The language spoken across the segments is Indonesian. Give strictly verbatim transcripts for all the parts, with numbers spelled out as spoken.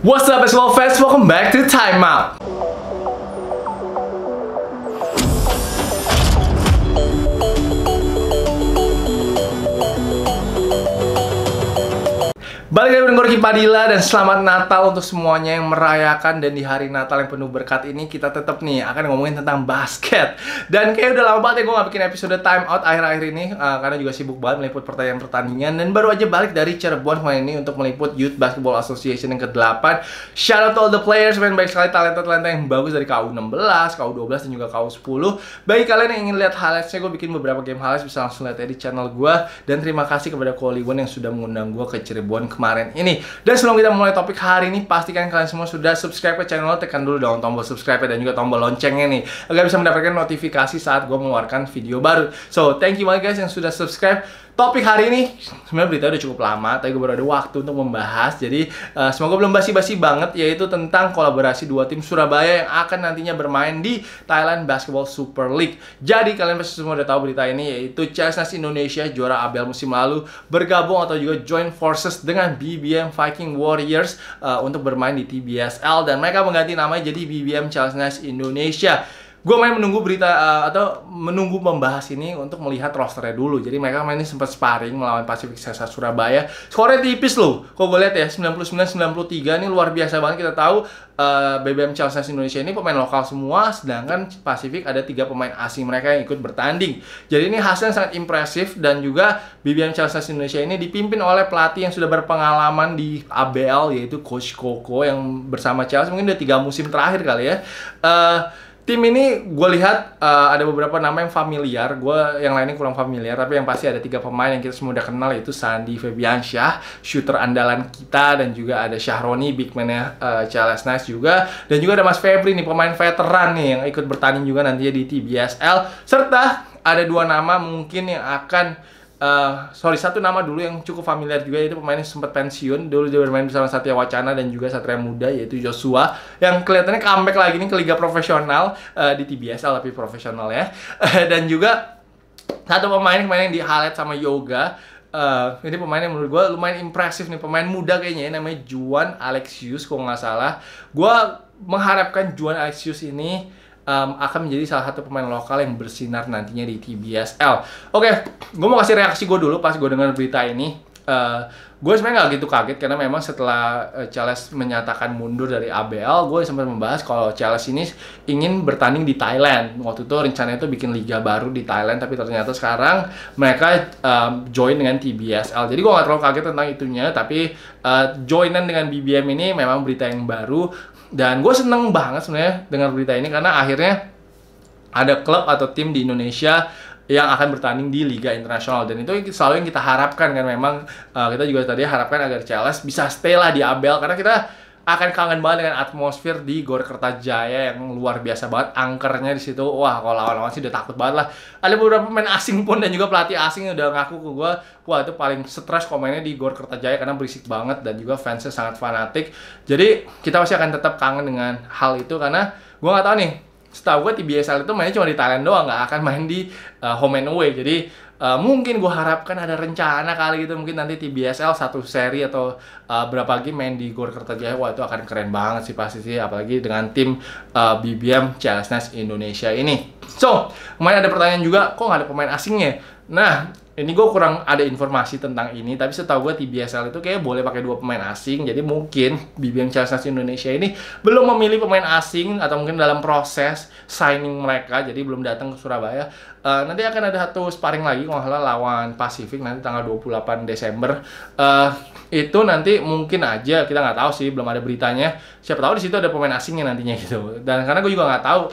What's up basketball fans, welcome back to Time Out. Balik lagi dengan Rocky Padila dan selamat Natal untuk semuanya yang merayakan. Dan di hari Natal yang penuh berkat ini kita tetap nih akan ngomongin tentang basket. Dan kayak udah lama banget ya gue gak bikin episode Time Out akhir-akhir ini uh, karena juga sibuk banget meliput pertandingan pertandingan. Dan baru aja balik dari Cirebon kemarin ini untuk meliput Youth Basketball Association yang kedelapan. Shout out to all the players, main baik sekali talenta-talenta yang bagus dari K U enam belas, K U dua belas dan juga K U sepuluh. Bagi kalian yang ingin lihat highlights-nya, gue bikin beberapa game highlights, bisa langsung lihat ya di channel gue. Dan terima kasih kepada Koliwon yang sudah mengundang gue ke Cirebon kemarin ini. Dan sebelum kita mulai topik hari ini, pastikan kalian semua sudah subscribe ke channel, tekan dulu dong tombol subscribe dan juga tombol loncengnya nih agar bisa mendapatkan notifikasi saat gue mengeluarkan video baru. So, thank you banget guys yang sudah subscribe. Topik hari ini sebenarnya berita udah cukup lama, tapi gue baru ada waktu untuk membahas. Jadi uh, semoga belum basi-basi banget, yaitu tentang kolaborasi dua tim Surabaya yang akan nantinya bermain di Thailand Basketball Super League. Jadi kalian pasti semua udah tahu berita ini, yaitu C L S Knights Indonesia, juara A B L musim lalu, bergabung atau juga join forces dengan B B M Viking Warriors uh, untuk bermain di T B S L, dan mereka mengganti namanya jadi B B M C L S Knights Indonesia. Gue main menunggu berita uh, atau menunggu membahas ini untuk melihat rosternya dulu. Jadi mereka main ini sempat sparring melawan Pacific Sesa Surabaya. Skornya tipis loh. Kok gue lihat ya, sembilan puluh sembilan sembilan puluh tiga ini luar biasa banget. Kita tahu uh, B B M C L S Indonesia ini pemain lokal semua, sedangkan Pacific ada tiga pemain asing mereka yang ikut bertanding. Jadi ini hasilnya sangat impresif, dan juga B B M C L S Indonesia ini dipimpin oleh pelatih yang sudah berpengalaman di A B L, yaitu Coach Koko yang bersama C L S mungkin udah tiga musim terakhir kali ya. Uh, Tim ini gue lihat uh, ada beberapa nama yang familiar, gue yang lainnya kurang familiar, tapi yang pasti ada tiga pemain yang kita semua udah kenal, yaitu Sandi Febiansyah, shooter andalan kita, dan juga ada Syahroni, big man-nya uh, C L S Knights juga, dan juga ada Mas Febri nih, pemain veteran nih yang ikut bertanding juga nantinya di T B S L, serta ada dua nama mungkin yang akan Uh, sorry, satu nama dulu yang cukup familiar juga, yaitu pemainnya sempat pensiun. Dulu dia bermain bersama Satya Wacana dan juga Satria Muda, yaitu Joshua, yang kelihatannya comeback lagi nih ke liga profesional uh, di T B S L, tapi profesional ya. Dan juga satu pemain kemarin yang di highlight sama Yoga. Uh, ini pemain yang menurut gue lumayan impresif nih, pemain muda kayaknya ya, namanya Juan Alexius kalau nggak salah. Gue mengharapkan Juan Alexius ini Um, akan menjadi salah satu pemain lokal yang bersinar nantinya di T B S L. Oke, okay, gue mau kasih reaksi gue dulu pas gue dengar berita ini. Uh, gue sebenarnya nggak gitu kaget, karena memang setelah uh, C L S menyatakan mundur dari A B L, gue sempat membahas kalau C L S ini ingin bertanding di Thailand. Waktu itu rencananya itu bikin liga baru di Thailand, tapi ternyata sekarang mereka um, join dengan T B S L. Jadi gue nggak terlalu kaget tentang itunya, tapi uh, joinan dengan B B M ini memang berita yang baru. Dan gue seneng banget sebenarnya dengar berita ini, karena akhirnya ada klub atau tim di Indonesia yang akan bertanding di Liga Internasional. Dan itu selalu yang kita harapkan kan, memang uh, kita juga tadi harapkan agar C L S bisa stay lah di A B L, karena kita akan kangen banget dengan atmosfer di Gor Kertajaya yang luar biasa banget. Angkernya di situ, wah kalau lawan-lawan sih udah takut banget lah. Ada beberapa pemain asing pun dan juga pelatih asing yang udah ngaku ke gue, wah itu paling stres komennya di Gor Kertajaya karena berisik banget dan juga fansnya sangat fanatik. Jadi kita pasti akan tetap kangen dengan hal itu, karena gue nggak tahu nih, setahu gue T B S L itu mainnya cuma di Thailand doang, nggak akan main di uh, home and away. Jadi Uh, mungkin gue harapkan ada rencana kali gitu, mungkin nanti T B S L satu seri atau uh, berapa game main di Gor Kertajaya. Wah itu akan keren banget sih pasti sih, apalagi dengan tim uh, B B M C L S Knights Indonesia ini. So, kemarin ada pertanyaan juga, kok nggak ada pemain asingnya? Nah, ini gue kurang ada informasi tentang ini, tapi setahu gue T B S L itu kayak boleh pakai dua pemain asing. Jadi mungkin B B M C L S Knights Indonesia ini belum memilih pemain asing, atau mungkin dalam proses signing mereka, jadi belum datang ke Surabaya. Uh, nanti akan ada satu sparring lagi kalau nggak salah lawan Pacific nanti tanggal dua puluh delapan Desember. Uh, itu nanti mungkin aja, kita nggak tahu sih, belum ada beritanya. Siapa tahu di situ ada pemain asingnya nantinya gitu. Dan karena gue juga nggak tahu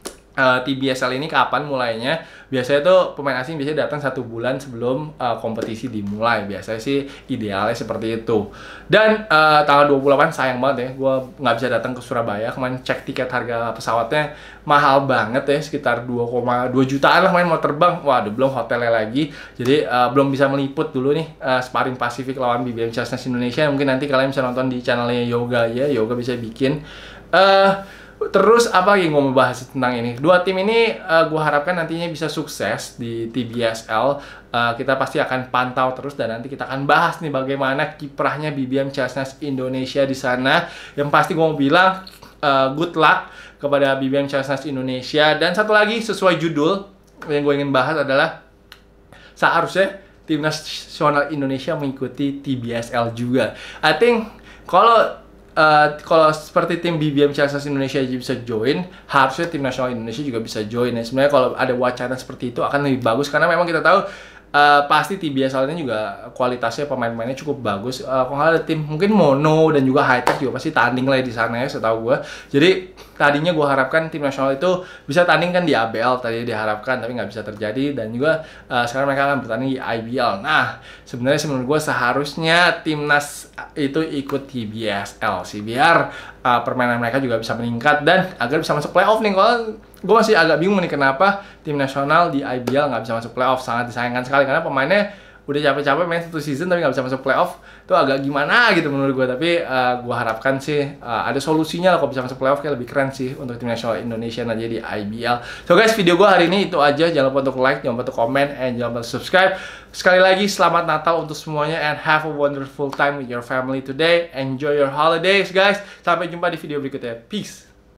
Uh, T B S L ini kapan mulainya. Biasanya tuh pemain asing biasanya datang satu bulan sebelum uh, kompetisi dimulai. Biasanya sih idealnya seperti itu. Dan uh, tanggal dua puluh delapan sayang banget ya, gue nggak bisa datang ke Surabaya. Kemarin cek tiket harga pesawatnya mahal banget ya, sekitar dua koma dua jutaan lah main mau terbang. Waduh, belum hotelnya lagi. Jadi uh, belum bisa meliput dulu nih uh, sparring Pacific lawan B B M C L S Indonesia. Mungkin nanti kalian bisa nonton di channelnya Yoga ya. Yoga bisa bikin. Uh, Terus apa lagi gue mau bahas tentang ini? Dua tim ini uh, gue harapkan nantinya bisa sukses di T B S L. Uh, kita pasti akan pantau terus dan nanti kita akan bahas nih bagaimana kiprahnya B B M C L S Knights Indonesia di sana. Yang pasti gue mau bilang uh, good luck kepada B B M C L S Knights Indonesia. Dan satu lagi sesuai judul yang gue ingin bahas adalah seharusnya tim nasional Indonesia mengikuti T B S L juga. I think kalau Uh, kalau seperti tim B B M C L S Knights Indonesia bisa join, harusnya tim nasional Indonesia juga bisa join. Ya, sebenarnya kalau ada wacana seperti itu akan lebih bagus karena memang kita tahu uh, pasti T B S L ini juga kualitasnya pemain-pemainnya cukup bagus. Uh, kalau ada tim mungkin mono dan juga high tech juga pasti tanding lah di sana ya, setahu gue. Jadi tadinya gue harapkan tim nasional itu bisa tanding kan di A B L tadi diharapkan, tapi nggak bisa terjadi. Dan juga uh, sekarang mereka akan bertanding di I B L. Nah, sebenarnya menurut gue seharusnya timnas itu ikut T B S L sih, biar uh, permainan mereka juga bisa meningkat dan agar bisa masuk playoff nih. Kalau gue masih agak bingung nih kenapa tim nasional di I B L nggak bisa masuk playoff, sangat disayangkan sekali karena pemainnya udah capek-capek main satu season tapi nggak bisa masuk playoff, itu agak gimana gitu menurut gue. Tapi uh, gue harapkan sih uh, ada solusinya lah kalau bisa masuk playoff, kayak lebih keren sih untuk tim nasional Indonesia aja di I B L. So guys, video gue hari ini itu aja. Jangan lupa untuk like, jangan lupa untuk comment, and jangan lupa untuk subscribe. Sekali lagi selamat Natal untuk semuanya and have a wonderful time with your family today. Enjoy your holidays guys. Sampai jumpa di video berikutnya. Peace.